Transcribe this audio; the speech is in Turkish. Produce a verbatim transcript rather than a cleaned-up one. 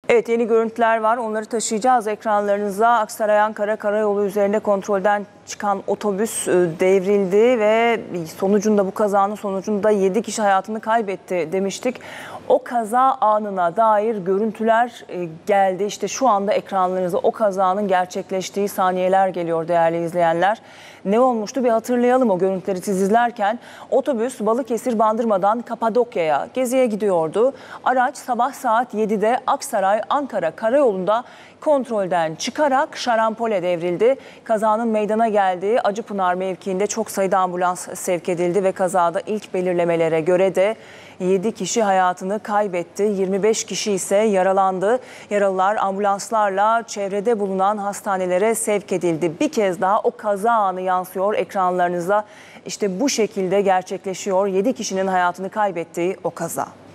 Evet, yeni görüntüler var. Onları taşıyacağız ekranlarınıza. Aksaray Ankara Karayolu üzerinde kontrolden çıkan otobüs devrildi ve sonucunda bu kazanın sonucunda yedi kişi hayatını kaybetti demiştik. O kaza anına dair görüntüler geldi. İşte şu anda ekranlarınıza o kazanın gerçekleştiği saniyeler geliyor değerli izleyenler. Ne olmuştu bir hatırlayalım o görüntüleri siz izlerken. Otobüs Balıkesir Bandırma'dan Kapadokya'ya geziye gidiyordu. Araç sabah saat yedide Aksaray Ankara Karayolu'nda kontrolden çıkarak şarampole devrildi. Kazanın meydana geldiği Acıpınar mevkiinde çok sayıda ambulans sevk edildi ve kazada ilk belirlemelere göre de yedi kişi hayatını kaybetti. yirmi beş kişi ise yaralandı. Yaralılar ambulanslarla çevrede bulunan hastanelere sevk edildi. Bir kez daha o kaza anı yansıyor ekranlarınıza. İşte bu şekilde gerçekleşiyor. yedi kişinin hayatını kaybettiği o kaza.